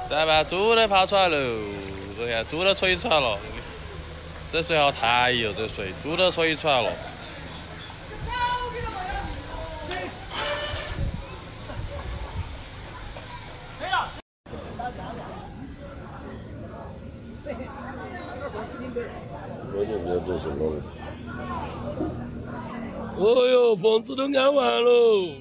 再把猪的抛出来喽！你看猪都吹出来了，这水好大哟，这水猪都吹出来了。 我就没有做什么。 哦哟，房子都安完喽。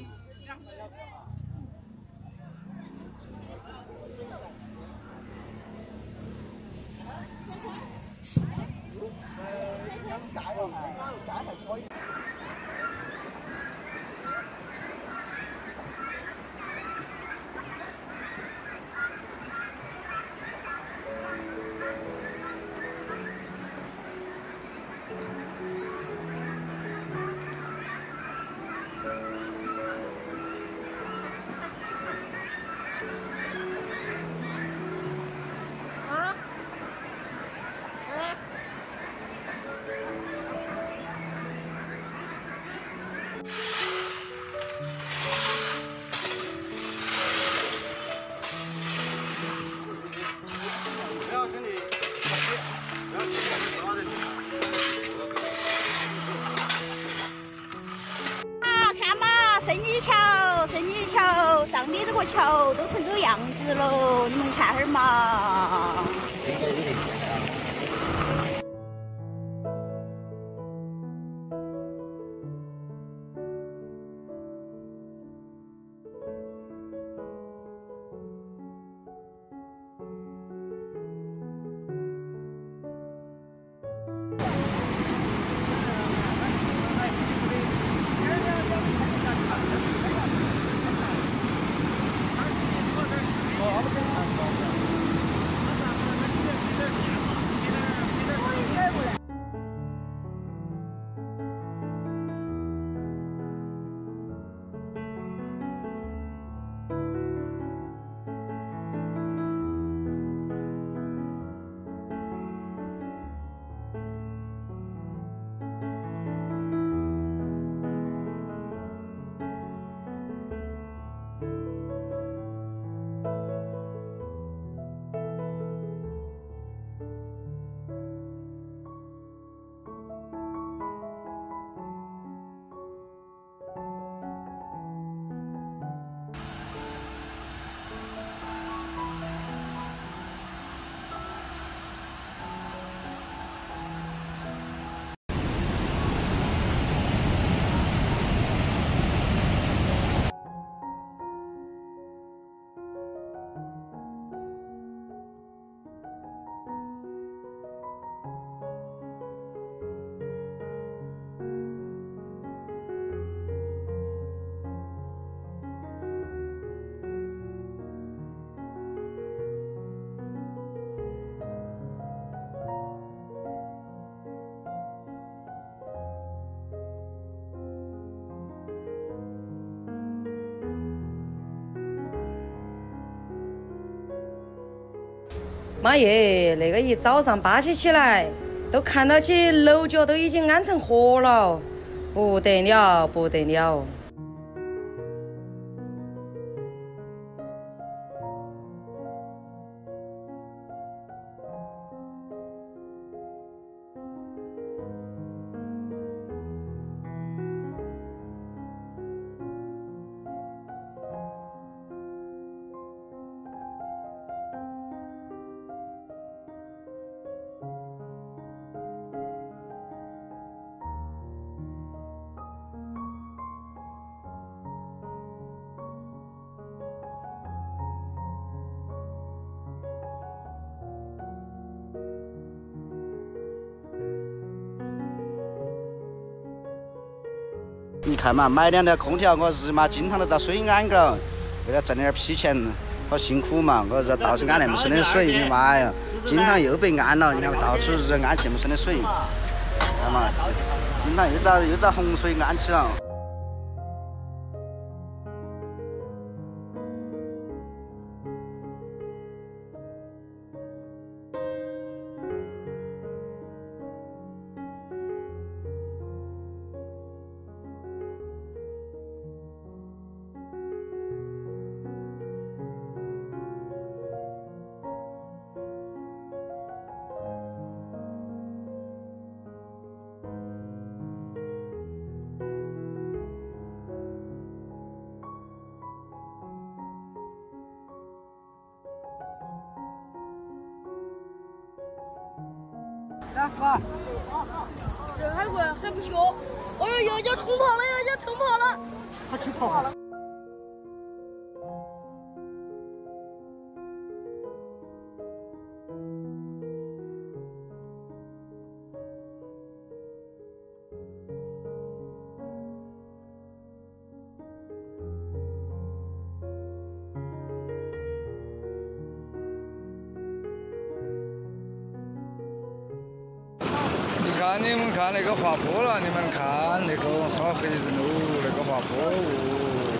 圣女桥上的这个桥都成这个样子了，你们看哈儿嘛。 妈耶，那个一早上巴起来，都看到起楼角都已经安成河了，不得了，不得了。 你看嘛，买2台空调，我日嘛经常都遭水安个，为了挣点屁钱，好辛苦嘛！我这到处安那么深的水，你妈呀，经常又被安了。你看到处是安起那么深的水，看嘛，经常又遭洪水安起了。 这海龟还不小，哎呦，要冲泡了，要冲泡了， 它去泡了。 你们看那个滑坡了，你们看那个好黑人哦，那个滑坡哦。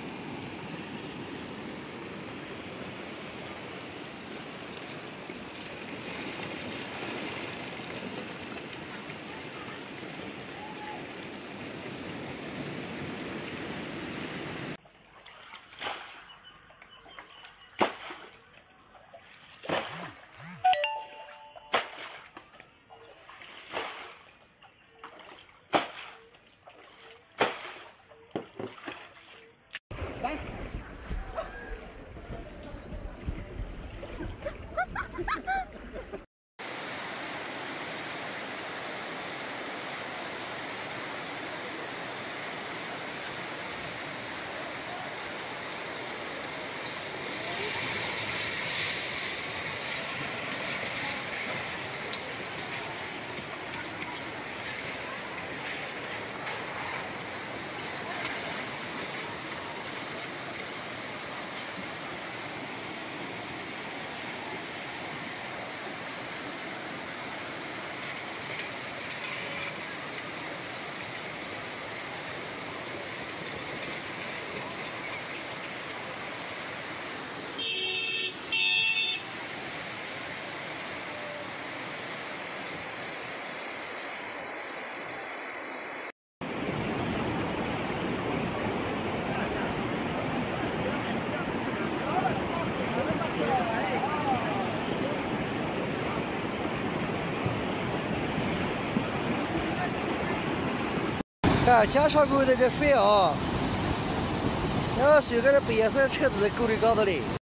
看检查过这个水啊，那个水搁这白色车子在沟里搞到的。